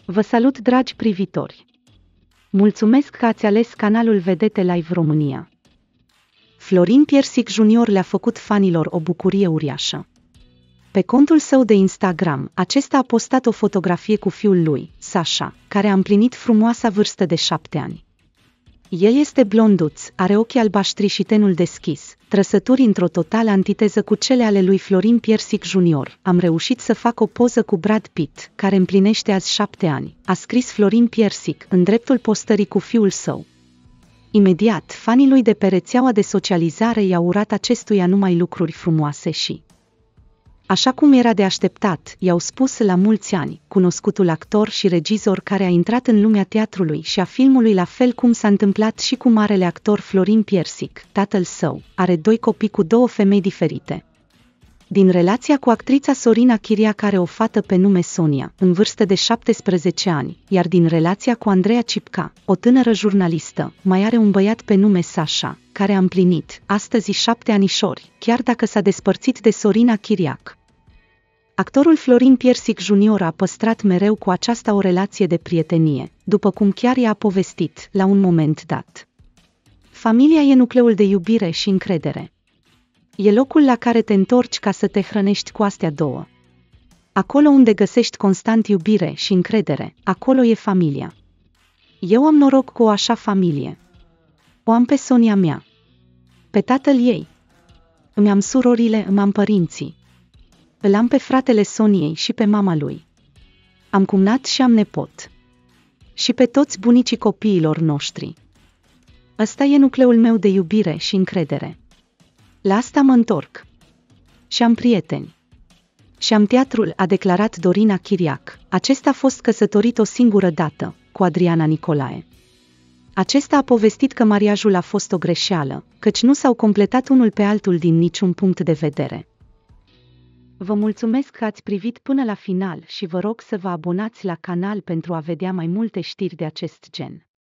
Vă salut, dragi privitori! Mulțumesc că ați ales canalul Vedete Live România. Florin Piersic Junior le-a făcut fanilor o bucurie uriașă. Pe contul său de Instagram, acesta a postat o fotografie cu fiul lui, Sasha, care a împlinit frumoasa vârstă de 7 ani. El este blonduț, are ochii albaștri și tenul deschis, trăsături într-o totală antiteză cu cele ale lui Florin Piersic Junior. Am reușit să fac o poză cu Brad Pitt, care împlinește azi 7 ani, a scris Florin Piersic, în dreptul postării cu fiul său. Imediat, fanii lui de pe rețeaua de socializare i-au urat acestuia numai lucruri frumoase și, așa cum era de așteptat, i-au spus la mulți ani, cunoscutul actor și regizor care a intrat în lumea teatrului și a filmului, la fel cum s-a întâmplat și cu marele actor Florin Piersic. Tatăl său are 2 copii cu 2 femei diferite. Din relația cu actrița Sorina Chiriac are o fată pe nume Sonia, în vârstă de 17 ani, iar din relația cu Andreea Cipca, o tânără jurnalistă, mai are un băiat pe nume Sasha, care a împlinit astăzi 7 anișori, chiar dacă s-a despărțit de Sorina Chiriac. Actorul Florin Piersic Junior a păstrat mereu cu aceasta o relație de prietenie, după cum chiar i-a povestit la un moment dat. Familia e nucleul de iubire și încredere. E locul la care te întorci ca să te hrănești cu astea două. Acolo unde găsești constant iubire și încredere, acolo e familia. Eu am noroc cu o așa familie. O am pe Sonia mea. Pe tatăl ei. Îmi am surorile, îmi am părinții. Îl am pe fratele Soniei și pe mama lui. Am cumnat și am nepot. Și pe toți bunicii copiilor noștri. Ăsta e nucleul meu de iubire și încredere. La asta mă întorc. Și am prieteni. Și am teatrul, a declarat Dorina Chiriac. Acesta a fost căsătorit o singură dată, cu Adriana Nicolae. Acesta a povestit că mariajul a fost o greșeală, căci nu s-au completat unul pe altul din niciun punct de vedere. Vă mulțumesc că ați privit până la final și vă rog să vă abonați la canal pentru a vedea mai multe știri de acest gen.